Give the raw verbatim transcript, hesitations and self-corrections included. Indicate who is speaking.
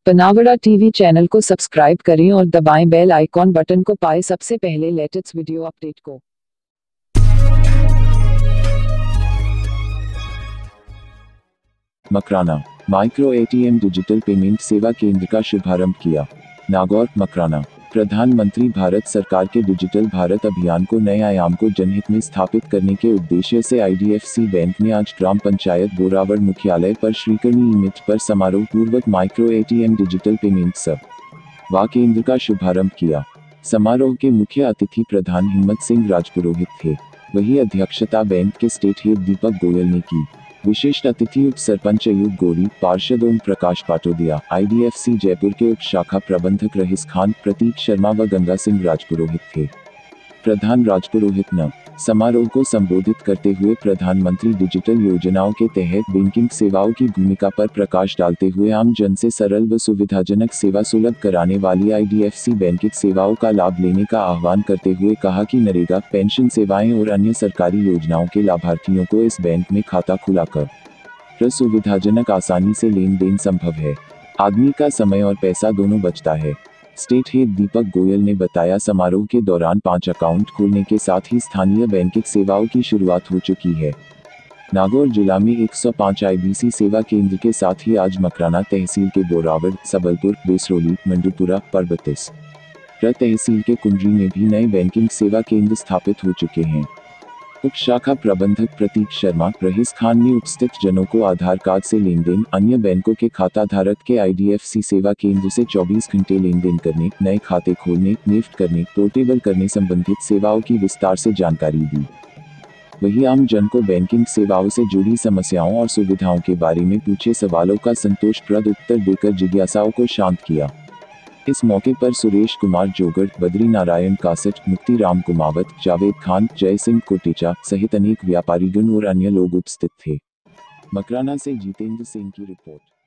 Speaker 1: पनावड़ा TV channel को subscribe करें और दबाएं बेल आइकॉन बटन को पाएं सबसे पहले लेटेस्ट वीडियो अपडेट को।
Speaker 2: Makrana micro ATM digital payment सेवा केंद्र का शुभारंभ किया। नागौर मकराना प्रधानमंत्री भारत सरकार के डिजिटल भारत अभियान को नए आयाम को जनहित में स्थापित करने के उद्देश्य से आईडीएफसी बैंक ने आज ग्राम पंचायत बोरावड़ मुख्यालय पर श्रीकरणी ईमिट पर समारोह पूर्वक माइक्रो एटीएम डिजिटल पेमेंट सेवा केंद्र का शुभारंभ किया। समारोह के मुख्य अतिथि प्रधान हिम्मत सिंह राजपुरोहित थे। वही अध्यक्षता बैंक के स्टेट हेड दीपक गोयल ने की। विशिष्ट अतिथि उप सरपंच अयूब गोरी, पार्षद ओम प्रकाश पाटोदिया, आईडीएफसी जयपुर के उप शाखा प्रबंधक रहीस खान, प्रतीक शर्मा व गंगा सिंह राजपुरोहित थे। प्रधान राजपुरोहित ने समारोह को संबोधित करते हुए प्रधानमंत्री डिजिटल योजनाओं के तहत बैंकिंग सेवाओं की भूमिका पर प्रकाश डालते हुए आम जन से सरल व सुविधाजनक सेवा सुलभ कराने वाली आईडीएफसी बैंकिंग सेवाओं का लाभ लेने का आह्वान करते हुए कहा कि नरेगा, पेंशन सेवाएं और अन्य सरकारी योजनाओं के लाभार्थियों को इस बैंक में खाता खुलाकर सुविधाजनक आसानी से लेन देन संभव है। आदमी का समय और पैसा दोनों बचता है। स्टेट हेड दीपक गोयल ने बताया, समारोह के दौरान पांच अकाउंट खोलने के साथ ही स्थानीय बैंकिंग सेवाओं की शुरुआत हो चुकी है। नागौर जिला में एक सौ पाँच आईबीसी सेवा केंद्र के साथ ही आज मकराना तहसील के बोरावड़, सबलपुर, बेसरोली, मंडूपुरा, परबतिस तहसील के कुंडरी में भी नए बैंकिंग सेवा केंद्र स्थापित हो चुके हैं। उप शाखा प्रबंधक प्रतीक शर्मा, रहीस खान ने उपस्थित जनों को आधार कार्ड से लेन देन, अन्य बैंकों के खाता धारक के आईडीएफसी सेवा केंद्र से चौबीस घंटे लेन देन करने, नए खाते खोलने, निफ्ट करने, पोर्टेबल करने संबंधित सेवाओं की विस्तार से जानकारी दी। वही आम जन को बैंकिंग सेवाओं से जुड़ी समस्याओं और सुविधाओं के बारे में पूछे सवालों का संतोषप्रद उत्तर देकर जिज्ञासाओं को शांत किया। इस मौके पर सुरेश कुमार जोगड़, बद्री नारायण कासट, मुक्ति राम कुमावत, जावेद खान, जय सिंह कोटेचा सहित अनेक व्यापारीगण और अन्य लोग उपस्थित थे। मकराना से जितेंद्र सिंह की रिपोर्ट।